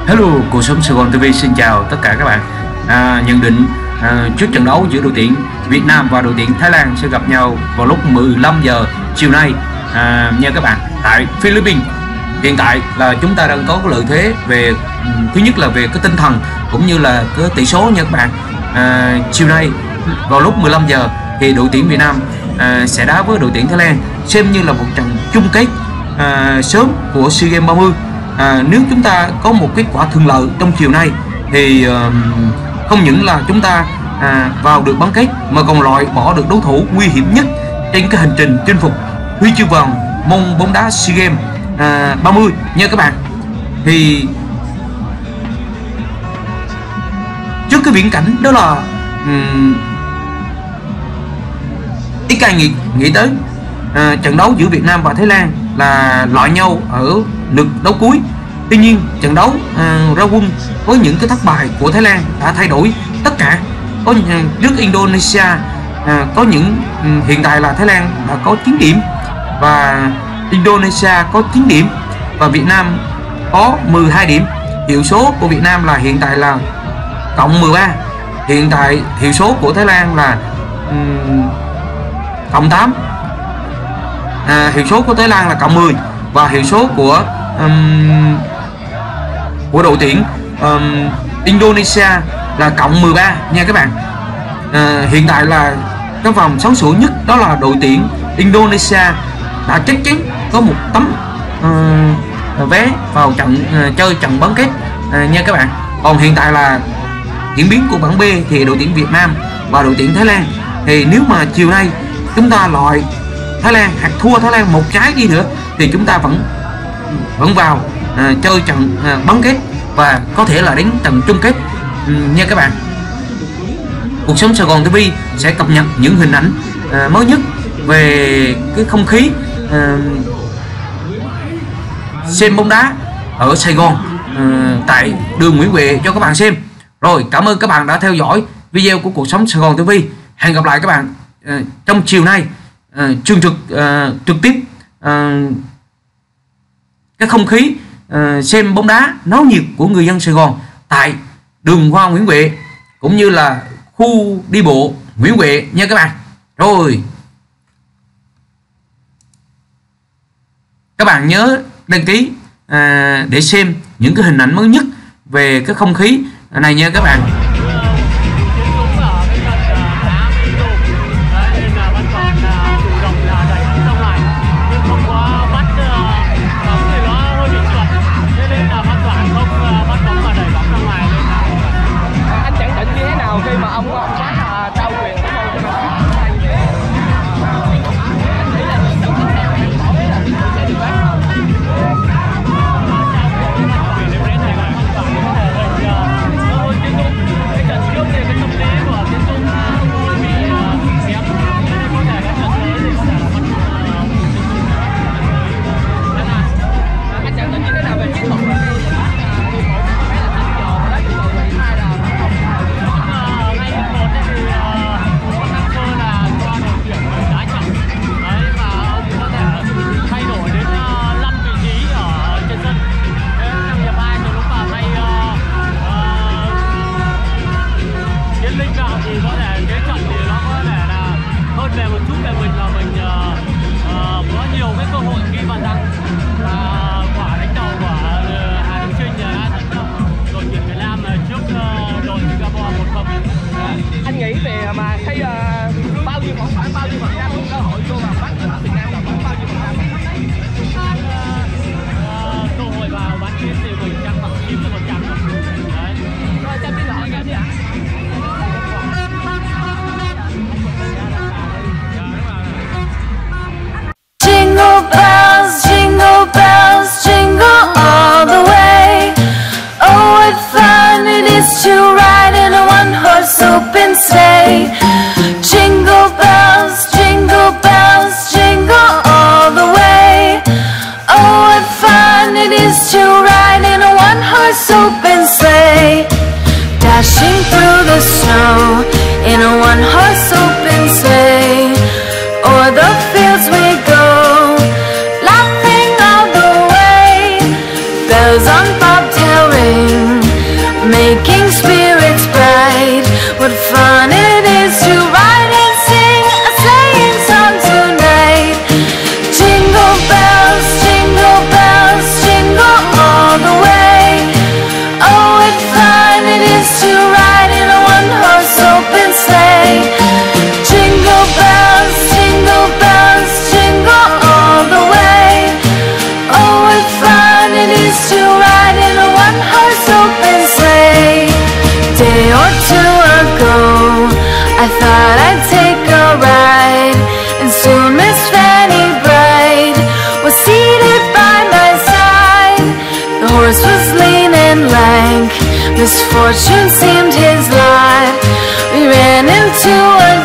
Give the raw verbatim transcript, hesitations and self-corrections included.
Hello, Cuộc Sống Sài Gòn ti vi xin chào tất cả các bạn. à, Nhận định à, trước trận đấu giữa đội tuyển Việt Nam và đội tuyển Thái Lan sẽ gặp nhau vào lúc mười lăm giờ chiều nay à, nha các bạn, tại Philippines. Hiện tại là chúng ta đang có cái lợi thế về thứ nhất là về cái tinh thần cũng như là cái tỷ số nha các bạn. à, Chiều nay vào lúc mười lăm giờ thì đội tuyển Việt Nam à, sẽ đá với đội tuyển Thái Lan, xem như là một trận chung kết à, sớm của SEA Games ba mươi. À, nếu chúng ta có một kết quả thuận lợi trong chiều nay thì uh, không những là chúng ta à, vào được bán kết mà còn loại bỏ được đối thủ nguy hiểm nhất trên cái hành trình chinh phục huy chương vàng môn bóng đá SEA Games à, ba mươi nha các bạn. Thì trước cái viễn cảnh đó là um, ít ai nghĩ, nghĩ tới à, trận đấu giữa Việt Nam và Thái Lan là loại nhau ở lượt đấu cuối. Tuy nhiên trận đấu à, ra quân với những cái thất bại của Thái Lan đã thay đổi tất cả. Có à, trước Indonesia à, có những ừ, hiện tại là Thái Lan đã có chín điểm và Indonesia có chín điểm và Việt Nam có mười hai điểm. Hiệu số của Việt Nam là hiện tại là cộng mười ba. Hiện tại hiệu số của Thái Lan là um, cộng tám. À, hiệu số của Thái Lan là cộng mười và hiệu số của um, của đội tuyển um, Indonesia là cộng mười ba nha các bạn. À, hiện tại là cái vòng sáng sủa nhất đó là đội tuyển Indonesia đã chắc chắn có một tấm uh, vé vào trận uh, chơi trận bán kết uh, nha các bạn. Còn hiện tại là diễn biến của bảng B thì đội tuyển Việt Nam và đội tuyển Thái Lan, thì nếu mà chiều nay chúng ta loại Thái Lan hoặc thua Thái Lan một trái đi nữa thì chúng ta vẫn vẫn vào à, chơi trận à, bán kết và có thể là đến trận chung kết ừ, nha các bạn. Cuộc Sống Sài Gòn ti vi sẽ cập nhật những hình ảnh à, mới nhất về cái không khí à, xem bóng đá ở Sài Gòn à, tại đường Nguyễn Huệ cho các bạn xem. Rồi, cảm ơn các bạn đã theo dõi video của Cuộc Sống Sài Gòn ti vi. Hẹn gặp lại các bạn à, trong chiều nay. À, chương trực à, trực tiếp à, cái không khí à, xem bóng đá náo nhiệt của người dân Sài Gòn tại đường Hoa Nguyễn Huệ cũng như là khu đi bộ Nguyễn Huệ nha các bạn. Rồi, các bạn nhớ đăng ký à, để xem những cái hình ảnh mới nhất về cái không khí này nha các bạn. Dashing through the snow in a one-horse open sleigh, o'er the fields we go, laughing all the way. Bells bells on bobtail ring, making spirits bright. What fun it is to ride and sing a sleighing song tonight. Jingle bells, jingle bells, jingle all the way. Oh, what fun it is to ride in a one-horse open sleigh. Jingle bells, jingle bells, jingle all the way. Oh, what fun it is to ride in a one-horse open sleigh. Day or two ago, I thought I'd take a ride, and soon Miss Fanny Bright was seated by my side. The horse was lean and lank, misfortune seemed his lot. We ran into a